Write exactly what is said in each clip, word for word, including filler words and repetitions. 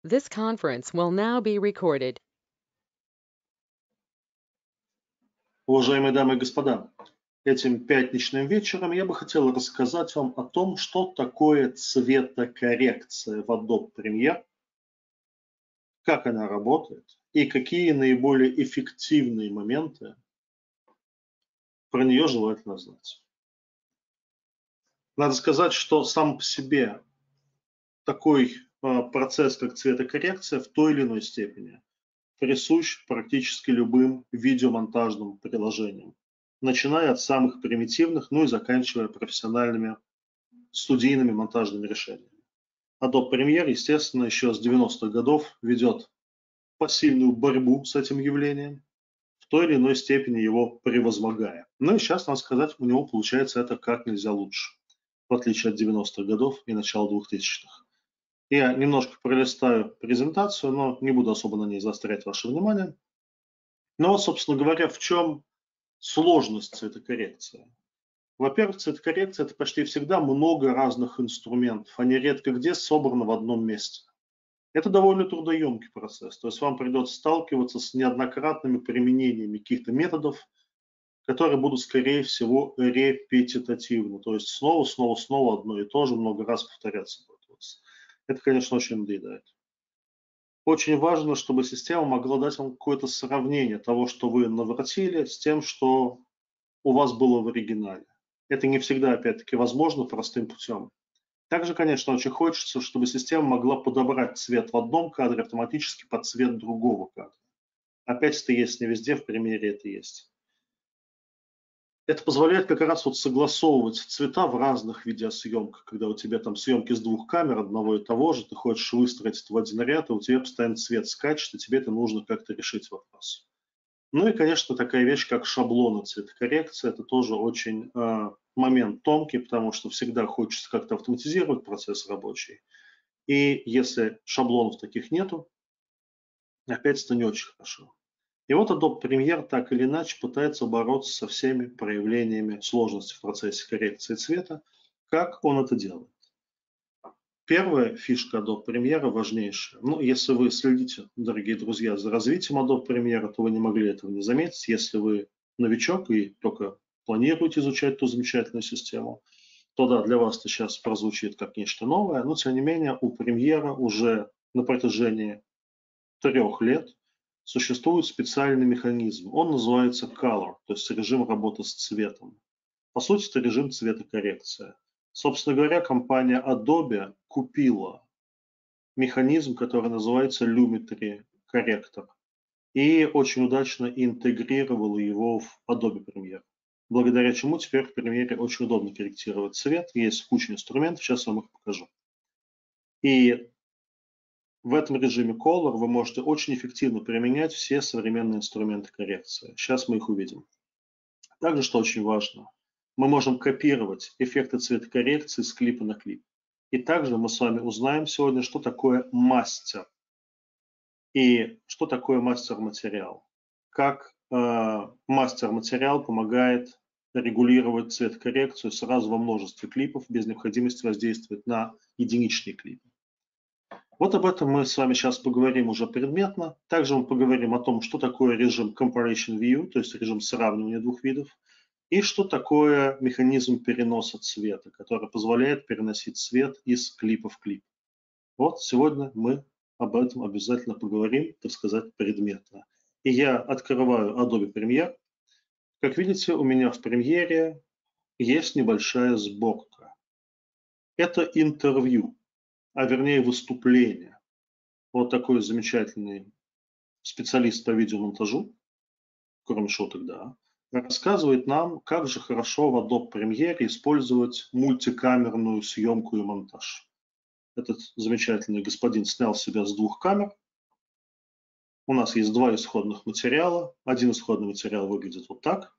This conference will now be recorded. Уважаемые дамы и господа, этим пятничным вечером я бы хотел рассказать вам о том, что такое цветокоррекция в Adobe Premiere, как она работает и какие наиболее эффективные моменты про нее желательно знать. Надо сказать, что сам по себе такой э, процесс, как цветокоррекция, в той или иной степени присущ практически любым видеомонтажным приложениям, начиная от самых примитивных, ну и заканчивая профессиональными студийными монтажными решениями. Adobe Premiere, естественно, еще с девяностых годов ведет посильную борьбу с этим явлением, в той или иной степени его превозмогая. Ну и сейчас, надо сказать, у него получается это как нельзя лучше, в отличие от девяностых годов и начала двухтысячных. Я немножко пролистаю презентацию, но не буду особо на ней заострять ваше внимание. Но вот, собственно говоря, в чем сложность цветокоррекции? Во-первых, цветокоррекция – это почти всегда много разных инструментов, они редко где собраны в одном месте. Это довольно трудоемкий процесс, то есть вам придется сталкиваться с неоднократными применениями каких-то методов, которые будут, скорее всего, репетитативны, то есть снова, снова, снова одно и то же, много раз повторяться будет. Это, конечно, очень надоедает. Очень важно, чтобы система могла дать вам какое-то сравнение того, что вы наворотили, с тем, что у вас было в оригинале. Это не всегда, опять-таки, возможно простым путем. Также, конечно, очень хочется, чтобы система могла подобрать цвет в одном кадре автоматически под цвет другого кадра. Опять это есть не везде, в примере это есть. Это позволяет как раз вот согласовывать цвета в разных видеосъемках, когда у тебя там съемки с двух камер одного и того же, ты хочешь выстроить это в один ряд, и у тебя постоянно цвет скачет, и тебе это нужно как-то решить вопрос. Ну и, конечно, такая вещь, как шаблоны цветокоррекции, это тоже очень э, момент тонкий, потому что всегда хочется как-то автоматизировать процесс рабочий. И если шаблонов таких нету, опять это не очень хорошо. И вот Adobe Premiere так или иначе пытается бороться со всеми проявлениями сложности в процессе коррекции цвета. Как он это делает? Первая фишка Adobe Premiere важнейшая. Ну, если вы следите, дорогие друзья, за развитием Adobe Premiere, то вы не могли этого не заметить. Если вы новичок и только планируете изучать ту замечательную систему, то да, для вас это сейчас прозвучит как нечто новое, но тем не менее у Premiere уже на протяжении трех лет существует специальный механизм. Он называется Color, то есть режим работы с цветом. По сути, это режим цветокоррекции. Собственно говоря, компания Adobe купила механизм, который называется Lumetri Corrector, и очень удачно интегрировала его в Adobe Premiere. Благодаря чему теперь в Premiere очень удобно корректировать цвет. Есть куча инструментов, сейчас я вам их покажу. И в этом режиме Color вы можете очень эффективно применять все современные инструменты коррекции. Сейчас мы их увидим. Также, что очень важно, мы можем копировать эффекты цветокоррекции с клипа на клип. И также мы с вами узнаем сегодня, что такое мастер и что такое мастер-материал. Как э, мастер-материал помогает регулировать цветокоррекцию сразу во множестве клипов без необходимости воздействовать на единичные клипы. Вот об этом мы с вами сейчас поговорим уже предметно. Также мы поговорим о том, что такое режим Comparison View, то есть режим сравнивания двух видов, и что такое механизм переноса цвета, который позволяет переносить цвет из клипа в клип. Вот сегодня мы об этом обязательно поговорим, так сказать, предметно. И я открываю Adobe Premiere. Как видите, у меня в Premiere есть небольшая сборка. Это интервью, а вернее выступление. Вот такой замечательный специалист по видеомонтажу, кроме шуток, да, рассказывает нам, как же хорошо в Adobe Premiere использовать мультикамерную съемку и монтаж. Этот замечательный господин снял себя с двух камер. У нас есть два исходных материала. Один исходный материал выглядит вот так.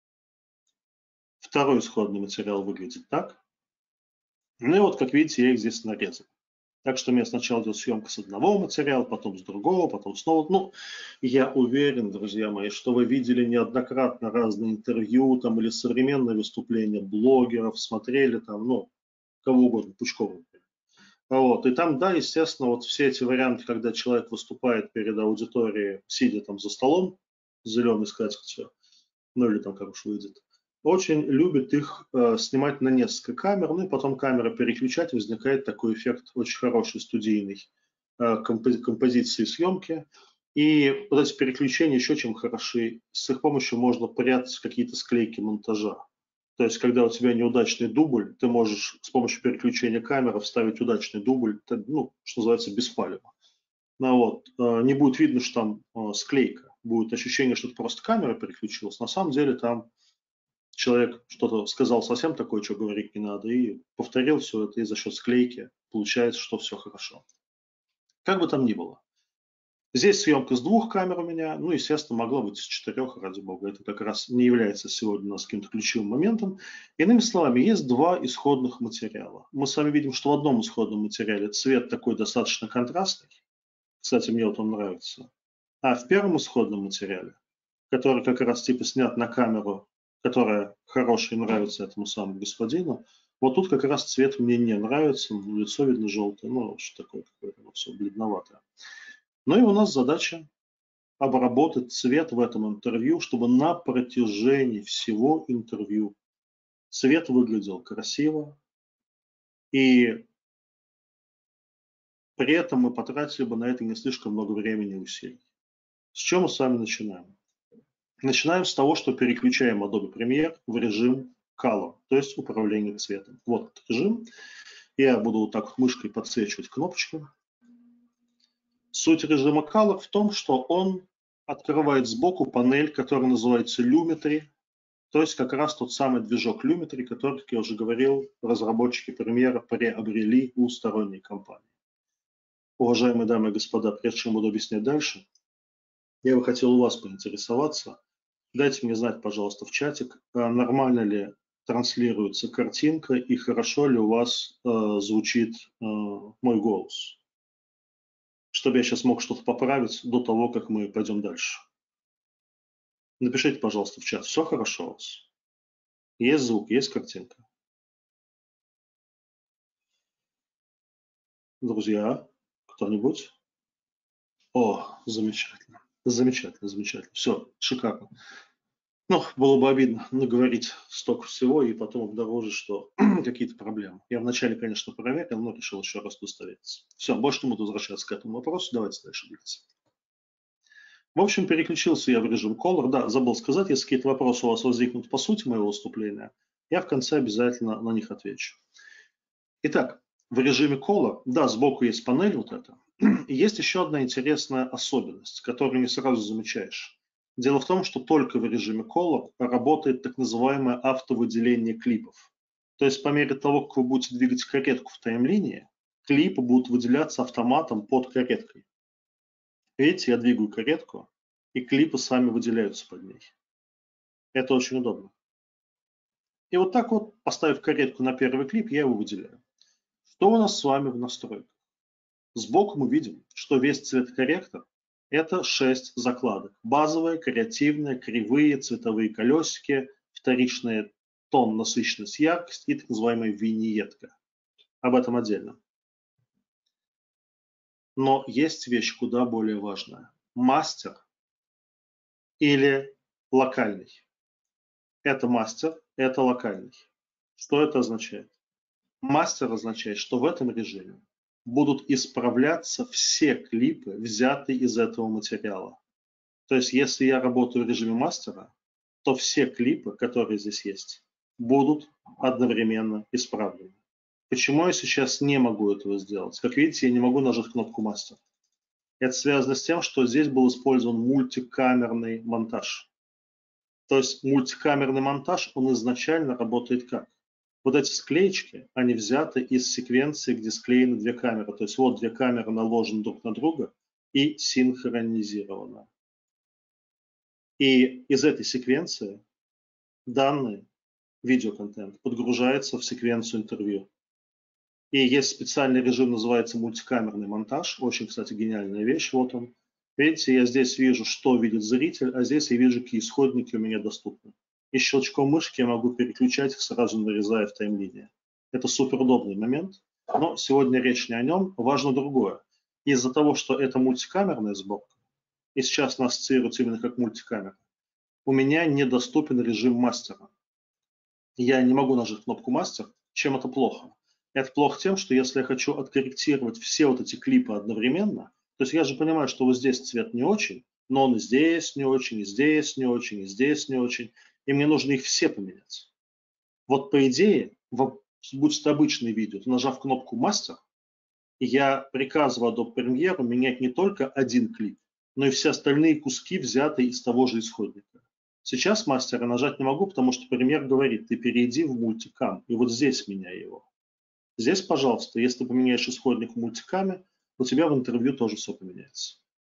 Второй исходный материал выглядит так. Ну и вот, как видите, я их здесь нарезал. Так что у меня сначала идет съемка с одного материала, потом с другого, потом снова. Ну, я уверен, друзья мои, что вы видели неоднократно разные интервью там, или современные выступления блогеров, смотрели там, ну, кого угодно, Пучкова. Вот. И там, да, естественно, вот все эти варианты, когда человек выступает перед аудиторией, сидя там за столом, с зеленой скатертью, ну или там как уж выйдет, очень любит их э, снимать на несколько камер, ну и потом камеры переключать, возникает такой эффект очень хороший, студийный, э, компози композиции съемки. И вот эти переключения еще чем хороши, с их помощью можно прятать какие-то склейки монтажа. То есть, когда у тебя неудачный дубль, ты можешь с помощью переключения камеры вставить удачный дубль, ну, что называется, беспалево. Ну, вот, э, не будет видно, что там э, склейка. Будет ощущение, что это просто камера переключилась. На самом деле там человек что-то сказал совсем такое, что говорить не надо, и повторил все это, и за счет склейки получается, что все хорошо. Как бы там ни было. Здесь съемка с двух камер у меня, ну, естественно, могла быть с четырех, ради бога. Это как раз не является сегодня у нас каким-то ключевым моментом. Иными словами, есть два исходных материала. Мы с вами видим, что в одном исходном материале цвет такой достаточно контрастный. Кстати, мне вот он нравится. А в первом исходном материале, который как раз типа снят на камеру, которая хорошая и нравится этому самому господину, вот тут как раз цвет мне не нравится, лицо видно желтое, ну, что такое какое-то, ну, все бледноватое. Ну и у нас задача обработать цвет в этом интервью, чтобы на протяжении всего интервью цвет выглядел красиво, и при этом мы потратили бы на это не слишком много времени и усилий. С чем мы с вами начинаем? Начинаем с того, что переключаем Adobe Premiere в режим Color, то есть управление цветом. Вот этот режим. Я буду вот так вот мышкой подсвечивать кнопочки. Суть режима Color в том, что он открывает сбоку панель, которая называется Lumetri, то есть как раз тот самый движок Lumetri, который, как я уже говорил, разработчики Premiere приобрели у сторонней компании. Уважаемые дамы и господа, прежде чем буду объяснять дальше, я бы хотел у вас поинтересоваться. Дайте мне знать, пожалуйста, в чатик, нормально ли транслируется картинка и хорошо ли у вас э, звучит э, мой голос, чтобы я сейчас мог что-то поправить до того, как мы пойдем дальше. Напишите, пожалуйста, в чат, все хорошо у вас? Есть звук, есть картинка? Друзья, кто-нибудь? О, замечательно, замечательно, замечательно. Все, шикарно. Ну, было бы обидно наговорить столько всего и потом обнаружить, что какие-то проблемы. Я вначале, конечно, проверил, но решил еще раз удостовериться. Все, больше не буду возвращаться к этому вопросу. Давайте дальше двигаться. В общем, переключился я в режим Color. Да, забыл сказать, если какие-то вопросы у вас возникнут по сути моего выступления, я в конце обязательно на них отвечу. Итак, в режиме Color, да, сбоку есть панель вот эта. И есть еще одна интересная особенность, которую не сразу замечаешь. Дело в том, что только в режиме Color работает так называемое автовыделение клипов. То есть по мере того, как вы будете двигать каретку в таймлинии, клипы будут выделяться автоматом под кареткой. Видите, я двигаю каретку, и клипы сами выделяются под ней. Это очень удобно. И вот так вот, поставив каретку на первый клип, я его выделяю. Что у нас с вами в настройках? Сбоку мы видим, что весь цветокорректор – это шесть закладок. Базовые, креативные, кривые, цветовые колесики, вторичные тон, насыщенность, яркость и так называемая виньетка. Об этом отдельно. Но есть вещь куда более важная. Мастер или локальный. Это мастер, это локальный. Что это означает? Мастер означает, что в этом режиме будут исправляться все клипы, взятые из этого материала. То есть, если я работаю в режиме мастера, то все клипы, которые здесь есть, будут одновременно исправлены. Почему я сейчас не могу этого сделать? Как видите, я не могу нажать кнопку мастер. Это связано с тем, что здесь был использован мультикамерный монтаж. То есть мультикамерный монтаж, он изначально работает как? Вот эти склеечки, они взяты из секвенции, где склеены две камеры. То есть вот две камеры наложены друг на друга и синхронизированы. И из этой секвенции данные, видеоконтент, подгружается в секвенцию интервью. И есть специальный режим, называется мультикамерный монтаж. Очень, кстати, гениальная вещь. Вот он. Видите, я здесь вижу, что видит зритель, а здесь я вижу, какие исходники у меня доступны. И щелчком мышки я могу переключать их, сразу нарезая в таймлинии. Это супер удобный момент. Но сегодня речь не о нем, важно другое. Из-за того, что это мультикамерная сборка, и сейчас она ассоциируется именно как мультикамера, у меня недоступен режим мастера. Я не могу нажать кнопку мастер. Чем это плохо? Это плохо тем, что если я хочу откорректировать все вот эти клипы одновременно, то есть я же понимаю, что вот здесь цвет не очень, но он и здесь не очень, и здесь не очень, и здесь не очень, и мне нужно их все поменять. Вот по идее, будь это обычное видео, то нажав кнопку мастер, я приказываю Adobe Premiere менять не только один клип, но и все остальные куски, взятые из того же исходника. Сейчас мастера нажать не могу, потому что Premiere говорит, ты перейди в мультикам, и вот здесь меняй его. Здесь, пожалуйста, если ты поменяешь исходник в мультикаме, у тебя в интервью тоже все поменяется.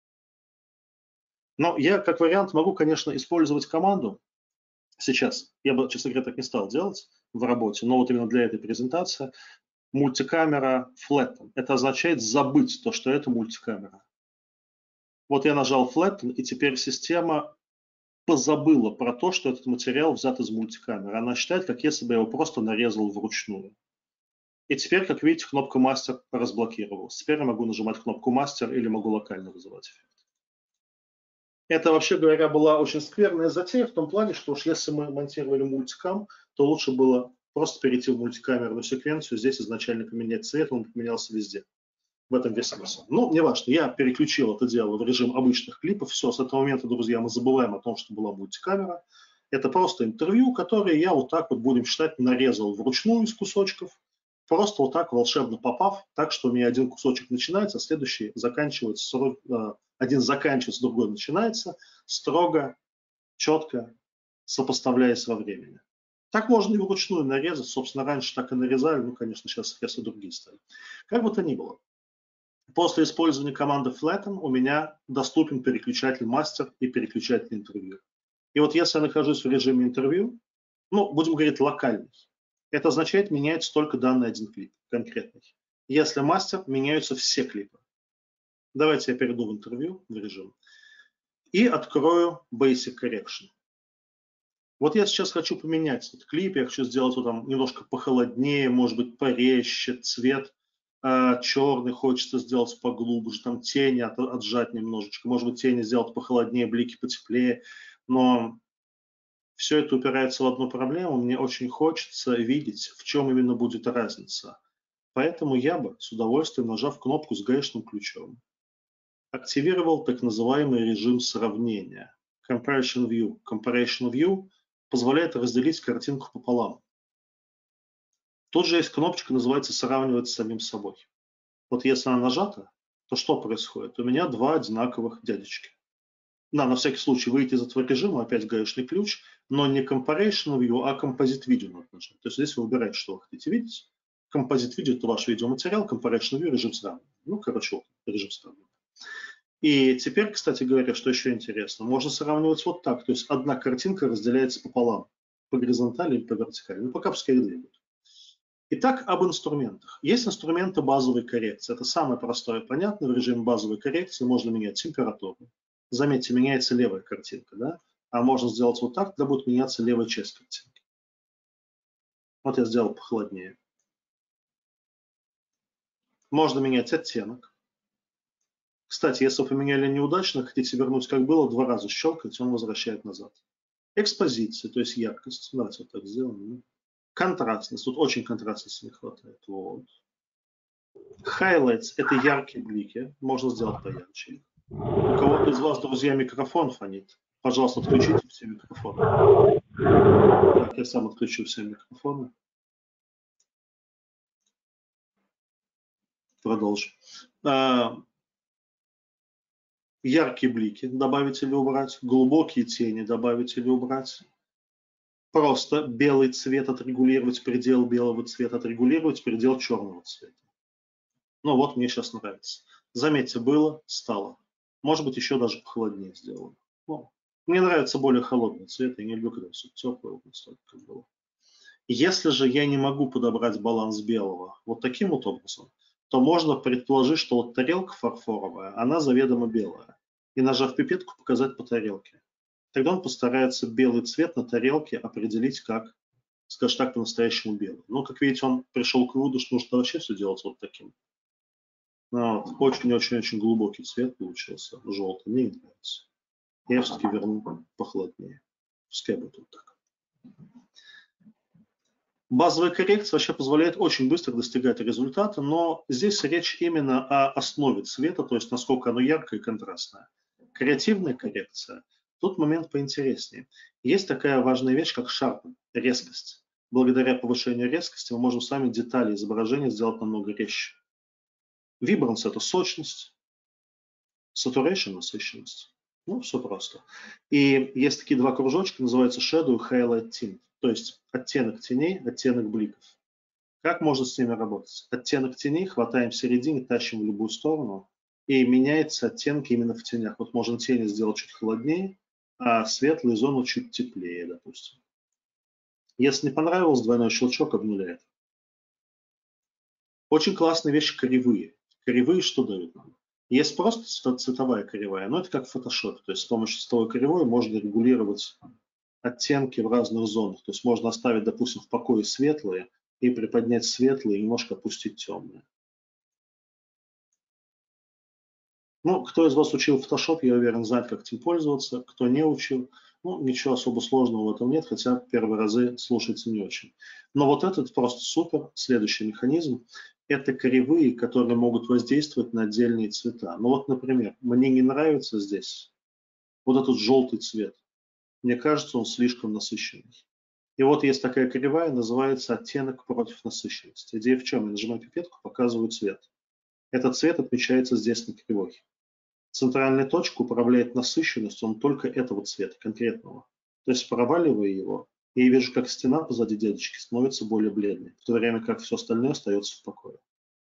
Но я, как вариант, могу, конечно, использовать команду сейчас. Я бы, честно говоря, так не стал делать в работе, но вот именно для этой презентации. Мультикамера flatten. Это означает забыть то, что это мультикамера. Вот я нажал flatten, и теперь система позабыла про то, что этот материал взят из мультикамеры. Она считает, как если бы я его просто нарезал вручную. И теперь, как видите, кнопка мастер разблокировалась. Теперь я могу нажимать кнопку мастер или могу локально вызывать эффект. Это, вообще говоря, была очень скверная затея в том плане, что уж если мы монтировали мультикам, то лучше было просто перейти в мультикамерную секвенцию, здесь изначально поменять цвет, он поменялся везде. В этом весь смысл. Ну, не важно, я переключил это дело в режим обычных клипов. Все, с этого момента, друзья, мы забываем о том, что была мультикамера. Это просто интервью, которое я вот так вот, будем считать, нарезал вручную из кусочков. Просто вот так волшебно попав, так что у меня один кусочек начинается, а следующий заканчивается, один заканчивается, другой начинается, строго, четко сопоставляясь во времени. Так можно и вручную нарезать, собственно, раньше так и нарезали, ну, конечно, сейчас средства другие стали. Как бы то ни было, после использования команды flatten у меня доступен переключатель мастер и переключатель интервью. И вот если я нахожусь в режиме интервью, ну, будем говорить, локальный, это означает, меняется только данный один клип, конкретный. Если мастер, меняются все клипы. Давайте я перейду в интервью, в режим, и открою Basic Correction. Вот я сейчас хочу поменять этот клип, я хочу сделать его там немножко похолоднее, может быть, порезче, цвет э, черный хочется сделать поглубже, там тени от, отжать немножечко, может быть, тени сделать похолоднее, блики потеплее, но все это упирается в одну проблему. Мне очень хочется видеть, в чем именно будет разница. Поэтому я бы с удовольствием, нажав кнопку с гаечным ключом, активировал так называемый режим сравнения. Comparison View. Comparison View позволяет разделить картинку пополам. Тут же есть кнопочка, называется «Сравнивать с самим собой». Вот если она нажата, то что происходит? У меня два одинаковых дядечки. Да, на всякий случай выйти из этого режима, опять гаечный ключ, но не Comparison View, а Composite Video надо нажать. То есть здесь вы выбираете, что вы хотите видеть. Composite Video – это ваш видеоматериал, Comparison View – режим сравнивания. Ну, короче, вот, режим сравнивания. И теперь, кстати говоря, что еще интересно, можно сравнивать вот так. То есть одна картинка разделяется пополам, по горизонтали или по вертикали. Ну, пока пускай их две будут. Итак, об инструментах. Есть инструменты базовой коррекции. Это самое простое и понятное. В режиме базовой коррекции можно менять температуру. Заметьте, меняется левая картинка, да? А можно сделать вот так, тогда будет меняться левая часть картинки. Вот я сделал похолоднее. Можно менять оттенок. Кстати, если вы поменяли неудачно, хотите вернуть как было, два раза щелкать, он возвращает назад. Экспозиция, то есть яркость. Давайте вот так сделаем. Контрастность. Тут очень контрастности не хватает. Вот. Highlights – это яркие блики. Можно сделать поярче. У кого-то из вас, друзья, микрофон фонит. Пожалуйста, отключите все микрофоны. Так, я сам отключу все микрофоны. Продолжим. Яркие блики добавить или убрать, глубокие тени добавить или убрать. Просто белый цвет отрегулировать, предел белого цвета отрегулировать, предел черного цвета. Ну вот мне сейчас нравится. Заметьте, было, стало. Может быть, еще даже похолоднее сделано. Ну, мне нравится более холодный цвет, я не люблю, когда все теплое, вот настолько как было. Если же я не могу подобрать баланс белого вот таким вот образом, то можно предположить, что вот тарелка фарфоровая, она заведомо белая. И нажав пипетку, показать по тарелке. Тогда он постарается белый цвет на тарелке определить как скажем так, по-настоящему белый. Но, как видите, он пришел к выводу, что нужно вообще все делать вот таким. Очень-очень-очень глубокий цвет получился, желтый, мне не нравится. Я все-таки верну похолоднее. Пускай будет вот так. Базовая коррекция вообще позволяет очень быстро достигать результата, но здесь речь именно о основе цвета, то есть насколько оно яркое и контрастное. Креативная коррекция. Тут момент поинтереснее. Есть такая важная вещь, как sharpen, резкость. Благодаря повышению резкости мы можем с вами детали изображения сделать намного резче. Vibrance – это сочность, saturation – насыщенность. Ну, все просто. И есть такие два кружочка, называются shadow и highlight tint, то есть оттенок теней, оттенок бликов. Как можно с ними работать? Оттенок теней хватаем в середине, тащим в любую сторону, и меняются оттенки именно в тенях. Вот можно тени сделать чуть холоднее, а светлые зоны чуть теплее, допустим. Если не понравилось, двойной щелчок обнуляет. Очень классная вещь – кривые. Кривые что дают нам? Есть просто цветовая кривая, но это как в фотошопе. То есть с помощью цветовой кривой можно регулировать оттенки в разных зонах. То есть можно оставить, допустим, в покое светлые и приподнять светлые и немножко опустить темные. Ну, кто из вас учил Photoshop, я уверен, знает, как этим пользоваться. Кто не учил, ну, ничего особо сложного в этом нет, хотя первые разы слушается не очень. Но вот этот просто супер. Следующий механизм – это кривые, которые могут воздействовать на отдельные цвета. Ну вот, например, мне не нравится здесь вот этот желтый цвет. Мне кажется, он слишком насыщенный. И вот есть такая кривая, называется оттенок против насыщенности. Идея в чем? Я нажимаю пипетку, показываю цвет. Этот цвет отмечается здесь на кривой. Центральная точка управляет насыщенностью, он только этого цвета, конкретного. То есть проваливая его, я вижу, как стена позади дедушки становится более бледной, в то время как все остальное остается в покое.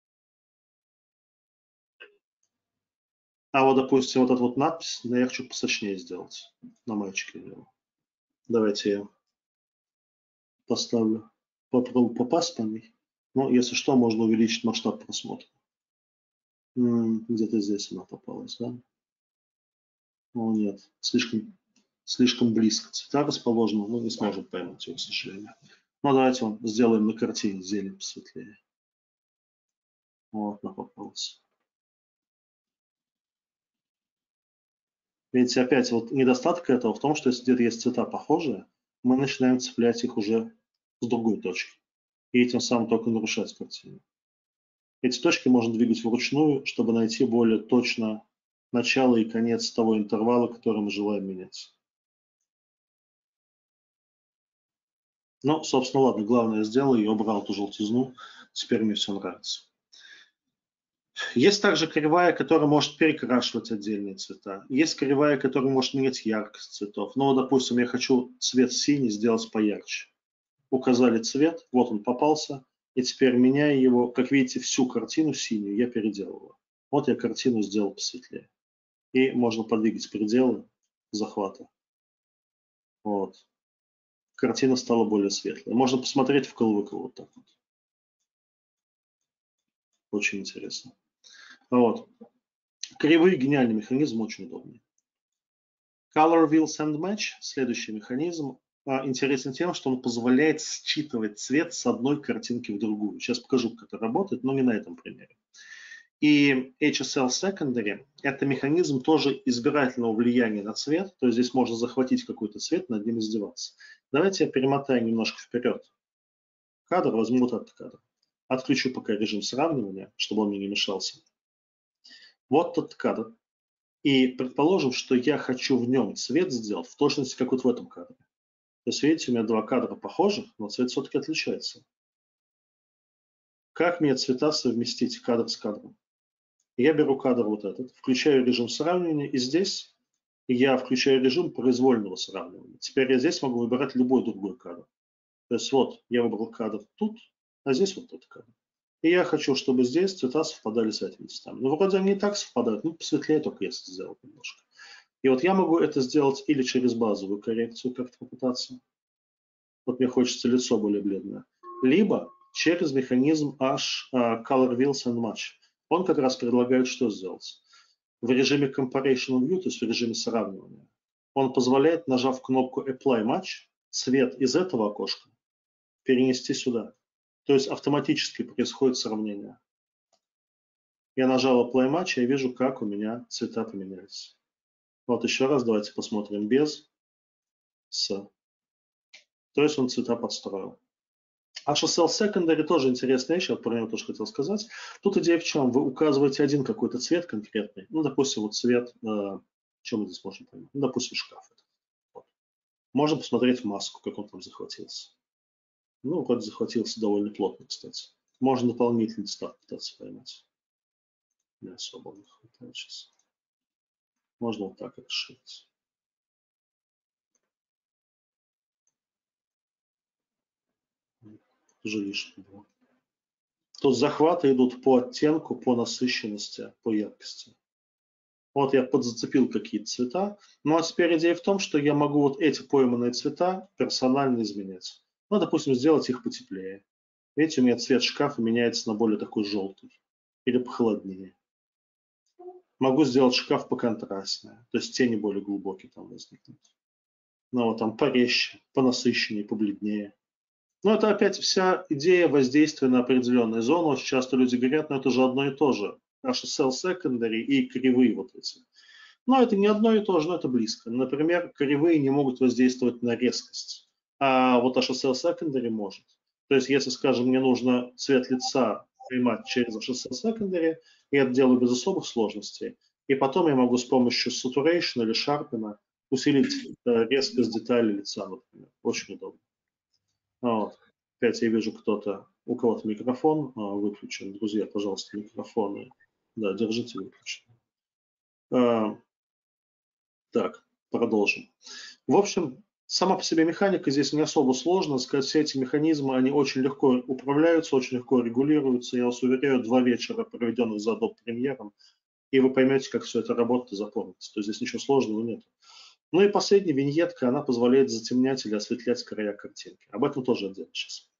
А вот, допустим, вот эта вот надпись, да, я хочу посочнее сделать на мальчике. Давайте я поставлю, попробую попасть по ней. Но если что, можно увеличить масштаб просмотра. Где-то здесь она попалась, да? О, нет, слишком, слишком близко цвета расположены, мы не сможем поймать ее, к сожалению. Ну, давайте вот сделаем на картине зелень посветлее. Вот, она попалась. Видите, опять вот недостаток этого в том, что если где-то есть цвета похожие, мы начинаем цеплять их уже с другой точки. И этим самым только нарушать картину. Эти точки можно двигать вручную, чтобы найти более точно начало и конец того интервала, который мы желаем менять. Ну, собственно, ладно, главное я сделал, я убрал эту желтизну, теперь мне все нравится. Есть также кривая, которая может перекрашивать отдельные цвета. Есть кривая, которая может менять яркость цветов. Ну, допустим, я хочу цвет синий сделать поярче. Указали цвет, вот он попался, и теперь меняя его, как видите, всю картину синюю я переделываю. Вот я картину сделал посветлее. И можно подвигать пределы захвата. Вот. Картина стала более светлой. Можно посмотреть вкл-выкл вот так вот. Очень интересно. Вот. Кривые гениальный механизм, очень удобный. Color Wheel Send Match, следующий механизм, интересен тем, что он позволяет считывать цвет с одной картинки в другую. Сейчас покажу, как это работает, но не на этом примере. И эйч эс эл Secondary – это механизм тоже избирательного влияния на цвет, то есть здесь можно захватить какой-то цвет, над ним издеваться. Давайте я перемотаю немножко вперед. Кадр, возьму вот этот кадр. Отключу пока режим сравнивания, чтобы он мне не мешался. Вот тот кадр. И предположим, что я хочу в нем цвет сделать в точности, как вот в этом кадре. То есть, видите, у меня два кадра похожих, но цвет все-таки отличается. Как мне цвета совместить кадр с кадром? Я беру кадр вот этот, включаю режим сравнивания, и здесь я включаю режим произвольного сравнивания. Теперь я здесь могу выбирать любой другой кадр. То есть вот я выбрал кадр тут, а здесь вот этот кадр. И я хочу, чтобы здесь цвета совпадали с этими цветами. Ну, вроде они и так совпадают, ну, посветлее только если сделать немножко. И вот я могу это сделать или через базовую коррекцию как-то попытаться. Вот мне хочется лицо более бледное. Либо через механизм H uh, Color Wheels and Match. Он как раз предлагает что сделать. В режиме Comparison View, то есть в режиме сравнивания, он позволяет, нажав кнопку Apply Match, цвет из этого окошка перенести сюда. То есть автоматически происходит сравнение. Я нажал Apply Match, и я вижу, как у меня цвета поменялись. Вот еще раз давайте посмотрим без, с. То есть он цвета подстроил. эйч эс эл Secondary тоже интересная вещь, я про него тоже хотел сказать. Тут идея в чем? Вы указываете один какой-то цвет конкретный. Ну, допустим, вот цвет, э, чем мы здесь можем понять? Ну, допустим, шкаф. Вот. Можно посмотреть в маску, как он там захватился. Ну, вроде захватился довольно плотно, кстати. Можно дополнительный став пытаться поймать. Не особо не хватает сейчас. Можно вот так расширить. Уже лишнее было. Тут захваты идут по оттенку, по насыщенности, по яркости. Вот я подзацепил какие-то цвета. Ну а теперь идея в том, что я могу вот эти пойманные цвета персонально изменять. Ну, допустим, сделать их потеплее. Видите, у меня цвет шкафа меняется на более такой желтый или похолоднее. Могу сделать шкаф поконтрастнее, то есть тени более глубокие там возникнут. Ну вот там порезче, понасыщеннее, побледнее. Но это опять вся идея воздействия на определенные зоны. Очень часто люди говорят, но это же одно и то же. эйч эс эл Secondary и кривые вот эти. Но это не одно и то же, но это близко. Например, кривые не могут воздействовать на резкость, а вот эйч эс эл Secondary может. То есть, если, скажем, мне нужно цвет лица поймать через эйч эс эл Secondary, я это делаю без особых сложностей. И потом я могу с помощью Saturation или Sharpen усилить резкость деталей лица, например. Очень удобно. Вот. Опять я вижу, кто-то, у кого-то микрофон а, выключен. Друзья, пожалуйста, микрофоны. Да, держите выключен. А, так, продолжим. В общем, сама по себе механика здесь не особо сложна. Сказать, все эти механизмы, они очень легко управляются, очень легко регулируются. Я вас уверяю, два вечера, проведенных за Adobe Premiere, и вы поймете, как все это работает и запомните. То есть здесь ничего сложного нет. Ну и последняя виньетка, она позволяет затемнять или осветлять края картинки. Об этом тоже отдельно сейчас.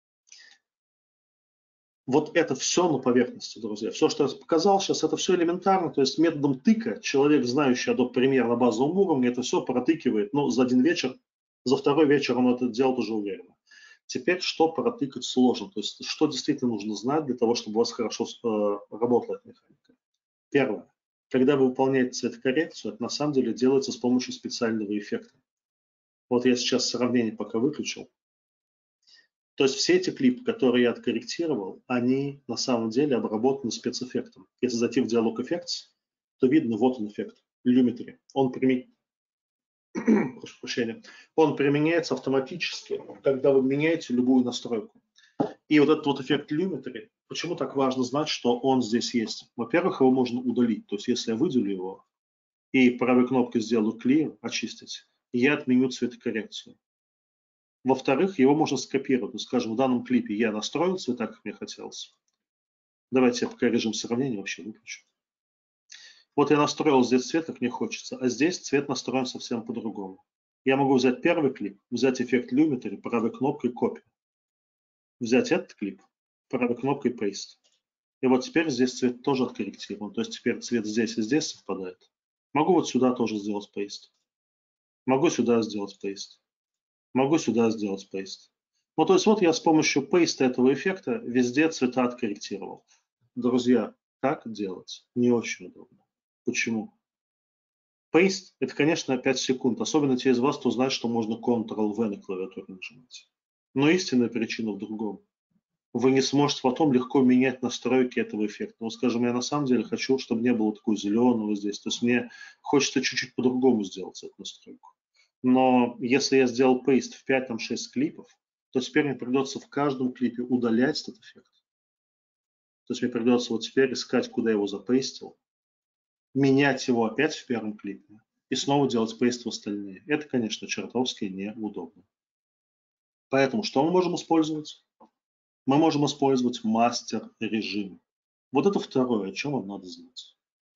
Вот это все на поверхности, друзья. Все, что я показал сейчас, это все элементарно. То есть методом тыка человек, знающий Adobe Premiere на базовом уровне, это все протыкивает. Ну, за один вечер, за второй вечер он это делает уже уверенно. Теперь, что протыкать сложно? То есть, что действительно нужно знать для того, чтобы у вас хорошо э, работала эта механика? Первое. Когда вы выполняете цветокоррекцию, это на самом деле делается с помощью специального эффекта. Вот я сейчас сравнение пока выключил. То есть все эти клипы, которые я откорректировал, они на самом деле обработаны спецэффектом. Если зайти в Dialog Effects, то видно, вот он эффект, Lumetri. Он, примен... Прошу прощения. Он применяется автоматически, когда вы меняете любую настройку. И вот этот вот эффект Lumetri, почему так важно знать, что он здесь есть? Во-первых, его можно удалить. То есть если я выделю его и правой кнопкой сделаю Clear, очистить, я отменю цветокоррекцию. Во-вторых, его можно скопировать. Ну, скажем, в данном клипе я настроил цвета, как мне хотелось. Давайте я пока режим сравнения вообще выключу. Вот я настроил здесь цвет, как мне хочется, а здесь цвет настроен совсем по-другому. Я могу взять первый клип, взять эффект Lumetri, правой кнопкой Copy. Взять этот клип, правой кнопкой Paste. И вот теперь здесь цвет тоже откорректирован. То есть теперь цвет здесь и здесь совпадает. Могу вот сюда тоже сделать Paste. Могу сюда сделать Paste. Могу сюда сделать Paste. Ну, то есть вот я с помощью Paste этого эффекта везде цвета откорректировал. Друзья, как делать? Не очень удобно. Почему? Paste – это, конечно, пять секунд. Особенно те из вас, кто знает, что можно контрол-вэ на клавиатуре нажимать. Но истинная причина в другом. Вы не сможете потом легко менять настройки этого эффекта. Ну, скажем, я на самом деле хочу, чтобы не было такого зеленого здесь. То есть мне хочется чуть-чуть по-другому сделать эту настройку. Но если я сделал Paste в пять-шесть клипов, то теперь мне придется в каждом клипе удалять этот эффект. То есть мне придется вот теперь искать, куда я его запейстил, менять его опять в первом клипе и снова делать пейст в остальные. Это, конечно, чертовски неудобно. Поэтому что мы можем использовать? Мы можем использовать мастер-режим. Вот это второе, о чем вам надо знать.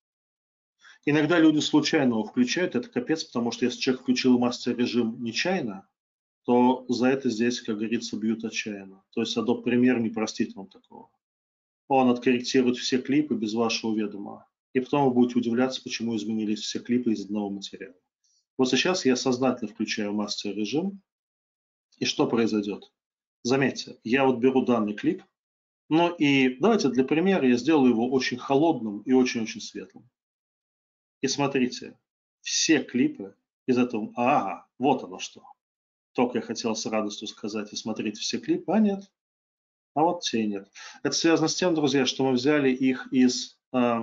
Иногда люди случайно его включают, это капец, потому что если человек включил мастер-режим нечаянно, то за это здесь, как говорится, бьют отчаянно. То есть Adobe Premiere не простит вам такого. Он откорректирует все клипы без вашего ведома. И потом вы будете удивляться, почему изменились все клипы из одного материала. Вот сейчас я сознательно включаю мастер-режим. И что произойдет? Заметьте, я вот беру данный клип, ну и давайте для примера я сделаю его очень холодным и очень-очень светлым. И смотрите, все клипы из этого... Ага, вот оно что. Только я хотел с радостью сказать, и смотрите все клипы, а нет. А вот те и нет. Это связано с тем, друзья, что мы взяли их из э,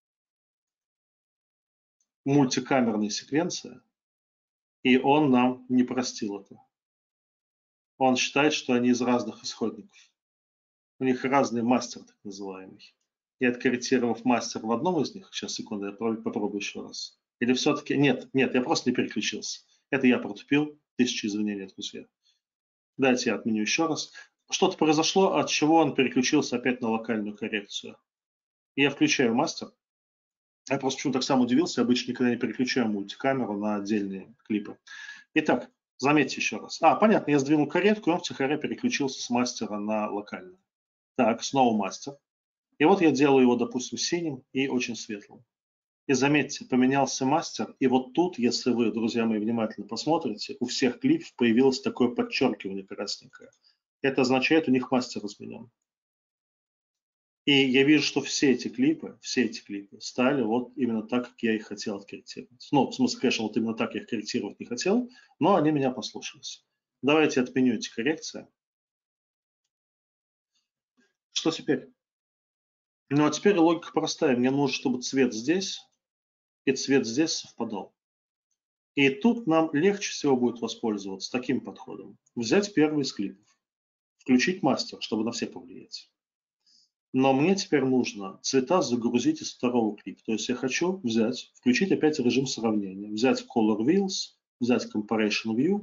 мультикамерной секвенции, и он нам не простил это. Он считает, что они из разных исходников. У них разный мастер, так называемый. И откорректировав мастер в одном из них, сейчас, секунду, я попробую еще раз. Или все-таки... Нет, нет, я просто не переключился. Это я протупил. Тысячи извинений, друзья. Дайте я отменю еще раз. Что-то произошло, от чего он переключился опять на локальную коррекцию. Я включаю мастер. Я просто почему-то так сам удивился. Я обычно никогда не переключаю мультикамеру на отдельные клипы. Итак, заметьте еще раз. А, понятно, я сдвинул каретку, и он втихаря переключился с мастера на локальную. Так, снова мастер. И вот я делаю его, допустим, синим и очень светлым. И заметьте, поменялся мастер. И вот тут, если вы, друзья мои, внимательно посмотрите, у всех клипов появилось такое подчеркивание красненькое. Это означает, у них мастер изменен. И я вижу, что все эти клипы, все эти клипы стали вот именно так, как я их хотел откорректировать. Ну, в смысле, конечно, вот именно так я их корректировать не хотел, но они меня послушались. Давайте отменю эти коррекции. Что теперь? Ну, а теперь логика простая. Мне нужно, чтобы цвет здесь и цвет здесь совпадал. И тут нам легче всего будет воспользоваться таким подходом. Взять первый из клипов, включить мастер, чтобы на все повлиять. Но мне теперь нужно цвета загрузить из второго клипа. То есть я хочу взять, включить опять режим сравнения, взять Color Wheels, взять Comparison View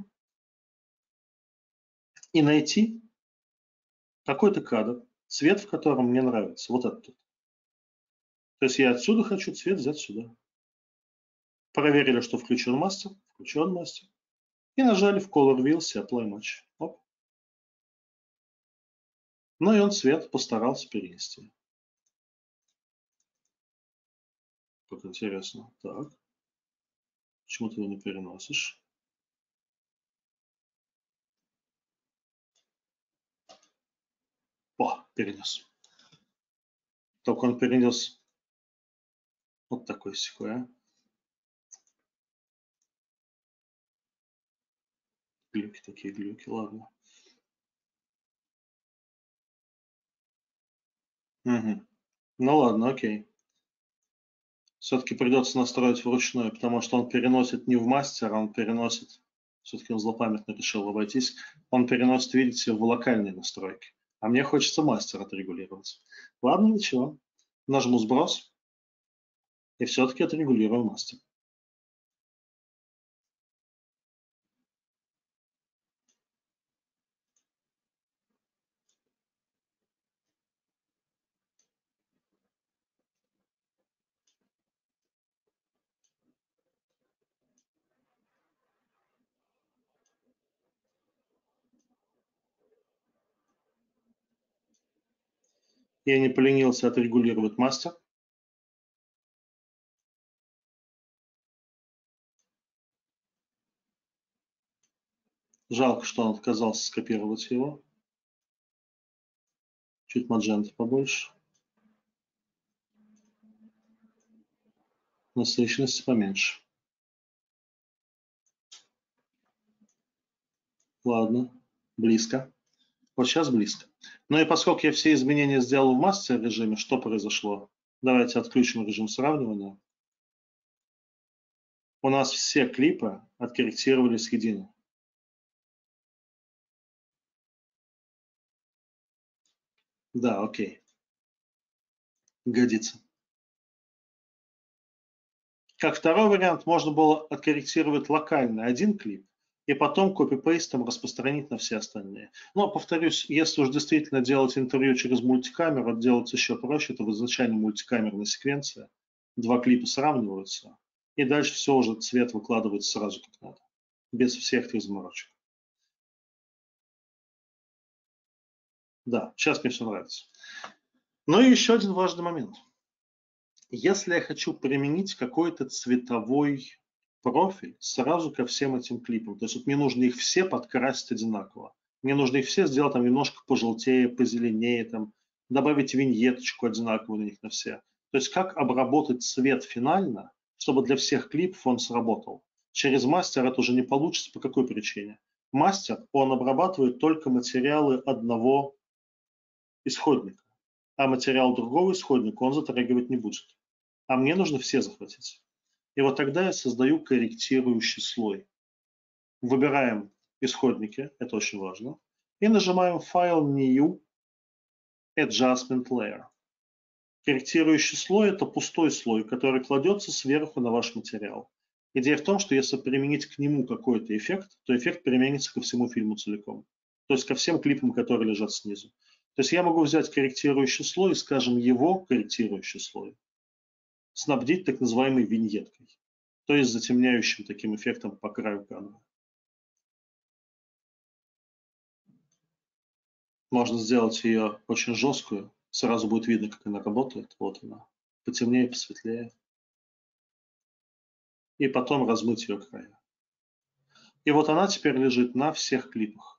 и найти какой-то кадр, цвет в котором мне нравится. Вот этот. То есть я отсюда хочу цвет взять сюда. Проверили, что включен мастер, включен мастер. И нажали в Color Wheels и Apply Match. Оп. Ну и он цвет постарался перенести. Как интересно. Так. Почему ты его не переносишь? О, перенес. Только он перенес вот такой секой, а. Глюки такие, глюки, ладно. Угу. Ну ладно, окей. Все-таки придется настроить вручную, потому что он переносит не в мастер, а он переносит, все-таки он злопамятно решил обойтись, он переносит, видите, в локальные настройки. А мне хочется мастер отрегулировать. Ладно, ничего. Нажму сброс и все-таки отрегулирую мастер. Я не поленился отрегулировать мастер. Жалко, что он отказался скопировать его. Чуть мадженты побольше. Насыщенности поменьше. Ладно, близко. Вот сейчас близко. Ну и поскольку я все изменения сделал в мастер режиме, что произошло? Давайте отключим режим сравнивания. У нас все клипы откорректировались едино. Да, окей. Годится. Как второй вариант, можно было откорректировать локально один клип и потом копипейстом распространить на все остальные. Но, повторюсь, если уж действительно делать интервью через мультикамеру, делать еще проще, это в изначально мультикамерная секвенция. Два клипа сравниваются, и дальше все уже цвет выкладывается сразу как надо, без всех этих заморочек. Да, сейчас мне все нравится. Ну и еще один важный момент. Если я хочу применить какой-то цветовой профиль сразу ко всем этим клипам, то есть вот мне нужно их все подкрасить одинаково. Мне нужно их все сделать там немножко пожелтее, позеленее, там, добавить виньеточку одинаковую на них на все. То есть как обработать цвет финально, чтобы для всех клипов он сработал. Через мастер это уже не получится. По какой причине? Мастер, он обрабатывает только материалы одного исходника, а материал другого исходника он затрагивать не будет. А мне нужно все захватить. И вот тогда я создаю корректирующий слой. Выбираем исходники, это очень важно, и нажимаем файл New Adjustment Layer. Корректирующий слой – это пустой слой, который кладется сверху на ваш материал. Идея в том, что если применить к нему какой-то эффект, то эффект применится ко всему фильму целиком. То есть ко всем клипам, которые лежат снизу. То есть я могу взять корректирующий слой и, скажем, его корректирующий слой снабдить так называемой виньеткой, то есть затемняющим таким эффектом по краю кадра. Можно сделать ее очень жесткую, сразу будет видно, как она работает. Вот она, потемнее, посветлее. И потом размыть ее края. И вот она теперь лежит на всех клипах.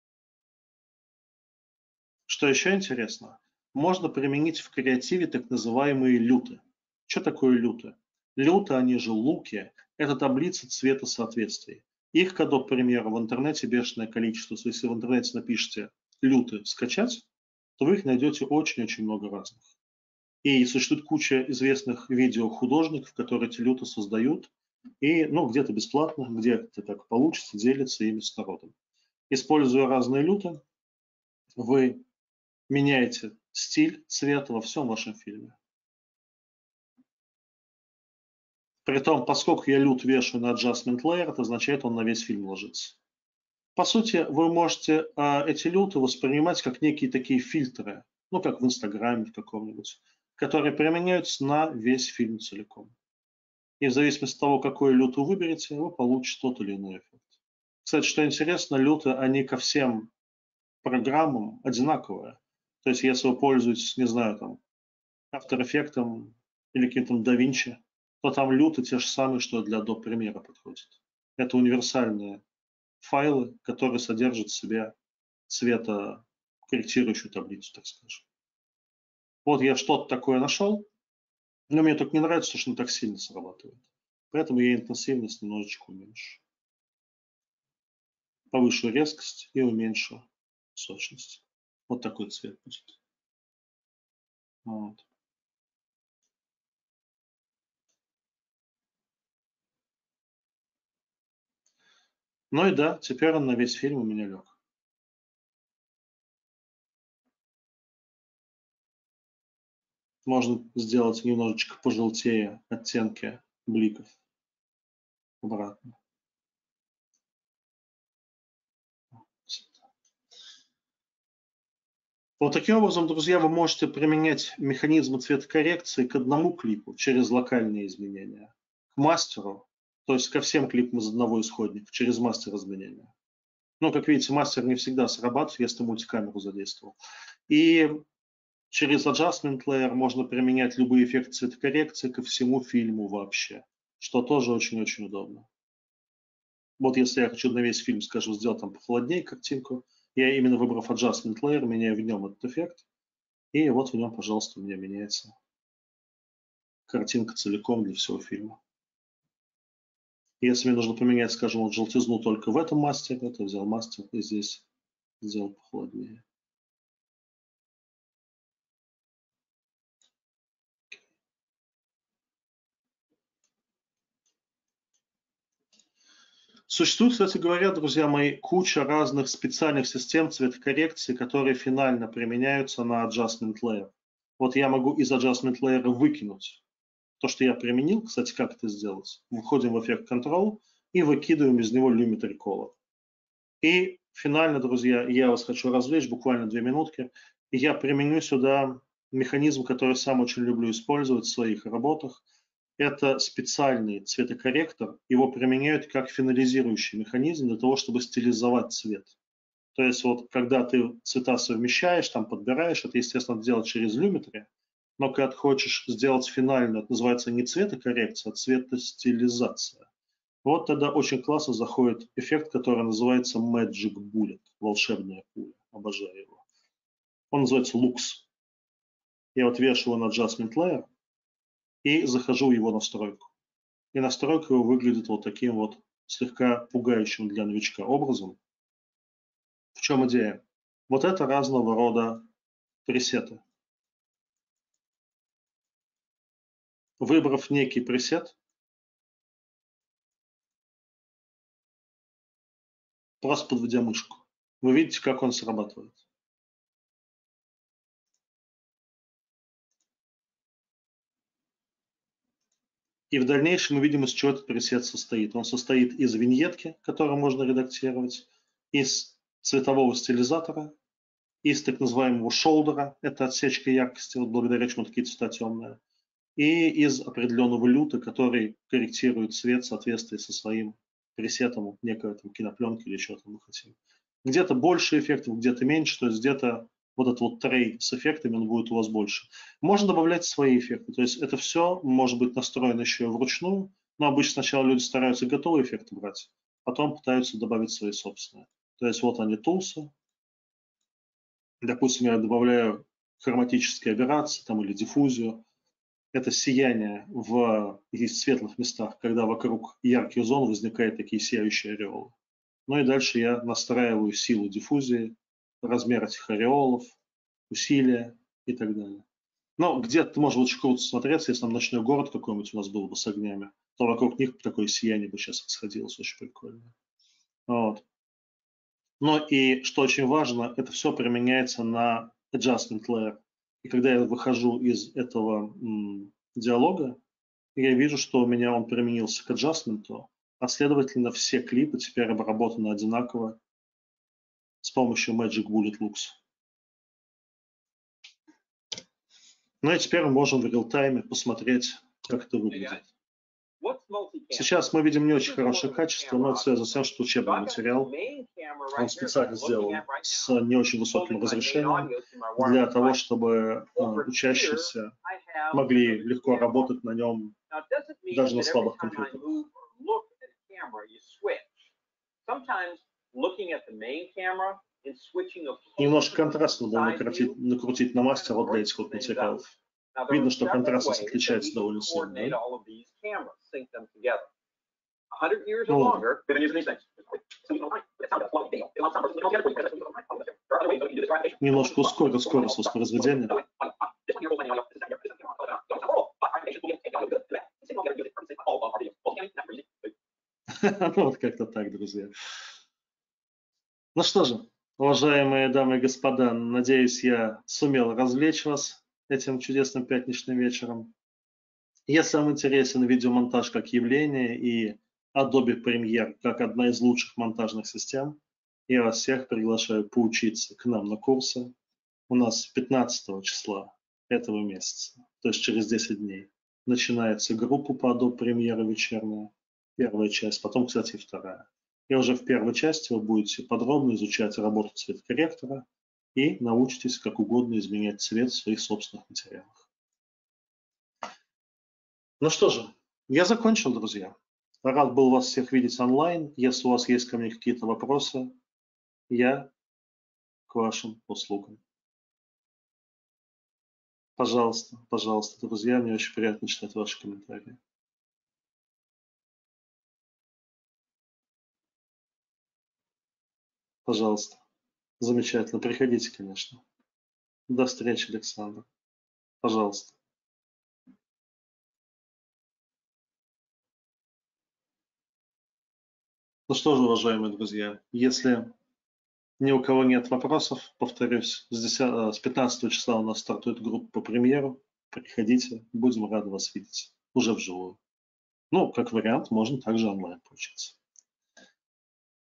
Что еще интересно, можно применить в креативе так называемые люты. Что такое люты? Люты, они же луки, это таблицы цвета соответствий. Их, когда, к примеру, в интернете бешеное количество. Если в интернете напишите люты скачать, то вы их найдете очень-очень много разных. И существует куча известных видеохудожников, которые эти люты создают. И, ну, где-то бесплатно, где-то так получится, делятся ими с народом. Используя разные люты, вы меняете стиль цвета во всем вашем фильме. Притом, поскольку я лют вешаю на Adjustment Layer, это означает, он на весь фильм ложится. По сути, вы можете а, эти люты воспринимать как некие такие фильтры, ну, как в Инстаграме каком-нибудь, которые применяются на весь фильм целиком. И в зависимости от того, какой лют вы выберете, вы получите тот или иной эффект. Кстати, что интересно, люты, они ко всем программам одинаковые. То есть, если вы пользуетесь, не знаю, там, After Effects или каким-то DaVinci, то там люты те же самые, что для Adobe Premiere подходят. Это универсальные файлы, которые содержат в себе цветокорректирующую таблицу, так скажем. Вот я что-то такое нашел, но мне только не нравится, что оно так сильно срабатывает. Поэтому я интенсивность немножечко уменьшу. Повышу резкость и уменьшу сочность. Вот такой цвет будет. Вот. Ну и да, теперь он на весь фильм у меня лег. Можно сделать немножечко пожелтее оттенки бликов. Обратно. Вот таким образом, друзья, вы можете применять механизмы цветокоррекции к одному клипу через локальные изменения, к мастеру, то есть ко всем клипам из одного исходника, через мастер изменения. Но, как видите, мастер не всегда срабатывает, если мультикамеру задействовал. И через Adjustment Layer можно применять любые эффекты цветокоррекции ко всему фильму вообще, что тоже очень-очень удобно. Вот если я хочу на весь фильм, скажем, сделать там похолоднее картинку, я именно выбрав Adjustment Layer, меняю в нем этот эффект, и вот в нем, пожалуйста, у меня меняется картинка целиком для всего фильма. Если мне нужно поменять, скажем, вот желтизну только в этом мастере, то взял мастер и здесь сделал похолоднее. Существует, кстати говоря, друзья мои, куча разных специальных систем цветокоррекции, которые финально применяются на Adjustment Layer. Вот я могу из Adjustment Layer выкинуть то, что я применил. Кстати, как это сделать? Входим в эффект Control и выкидываем из него Limit Recolor. И финально, друзья, я вас хочу развлечь, буквально две минутки. И я применю сюда механизм, который сам очень люблю использовать в своих работах. Это специальный цветокорректор. Его применяют как финализирующий механизм для того, чтобы стилизовать цвет. То есть вот когда ты цвета совмещаешь, там подбираешь, это, естественно, делать через Lumetri. Но когда ты хочешь сделать финальную, это называется не цветокоррекция, а цветостилизация. Вот тогда очень классно заходит эффект, который называется Magic Bullet, волшебная пуля. Обожаю его. Он называется Lux. Я вот вешаю его на Adjustment Layer и захожу в его настройку. И настройка его выглядит вот таким вот слегка пугающим для новичка образом. В чем идея? Вот это разного рода пресеты. Выбрав некий пресет, просто подводя мышку, вы видите, как он срабатывает. И в дальнейшем мы видим, из чего этот пресет состоит. Он состоит из виньетки, которую можно редактировать, из цветового стилизатора, из так называемого шолдера, это отсечка яркости, вот благодаря чему такие цвета темные, и из определенного люта, который корректирует цвет в соответствии со своим пресетом, некой там кинопленки или что-то мы хотим. Где-то больше эффектов, где-то меньше, то есть где-то вот этот вот трей с эффектами, он будет у вас больше. Можно добавлять свои эффекты, то есть это все может быть настроено еще вручную, но обычно сначала люди стараются готовые эффекты брать, потом пытаются добавить свои собственные. То есть вот они тулсы. Допустим, я добавляю хроматические аберрации там, или диффузию. Это сияние в светлых местах, когда вокруг ярких зон возникают такие сияющие ореолы. Ну и дальше я настраиваю силу диффузии, размер этих ореолов, усилия и так далее. Но где-то может очень круто смотреться, если там ночной город какой-нибудь у нас был бы с огнями, то вокруг них такое сияние бы сейчас расходилось, очень прикольно. Вот. Но и, что очень важно, это все применяется на Adjustment Layer. И когда я выхожу из этого м, диалога, я вижу, что у меня он применился к аджастменту, а следовательно все клипы теперь обработаны одинаково с помощью Magic Bullet Lux. Ну и теперь мы можем в реал-тайме посмотреть, как это выглядит. Сейчас мы видим не очень хорошее качество, но это связано с тем, что учебный материал, он специально сделан с не очень высоким разрешением для того, чтобы э, учащиеся могли легко работать на нем даже на слабых компьютерах. Немножко контраст надо накрутить, накрутить на мастер вот для этих вот материалов. Видно, что контрастность отличается довольно сильно. Да? Ну, немножко ускорил скорость воспроизведения. Ну, вот как-то так, друзья. Ну что же, уважаемые дамы и господа, надеюсь, я сумел развлечь вас этим чудесным пятничным вечером. Если вам интересен видеомонтаж как явление и Adobe Premiere как одна из лучших монтажных систем, я вас всех приглашаю поучиться к нам на курсы. У нас пятнадцатого числа этого месяца, то есть через десять дней, начинается группа по Adobe Premiere вечерняя, первая часть, потом, кстати, вторая. И уже в первой части вы будете подробно изучать работу цветокорректора и научитесь как угодно изменять цвет в своих собственных материалах. Ну что же, я закончил, друзья. Рад был вас всех видеть онлайн. Если у вас есть ко мне какие-то вопросы, я к вашим услугам. Пожалуйста, пожалуйста, друзья, мне очень приятно читать ваши комментарии. Пожалуйста. Замечательно. Приходите, конечно. До встречи, Александр. Пожалуйста. Ну что же, уважаемые друзья, если ни у кого нет вопросов, повторюсь, с пятнадцатого числа у нас стартует группа по премьеру. Приходите, будем рады вас видеть уже вживую. Ну, как вариант, можно также онлайн поучиться.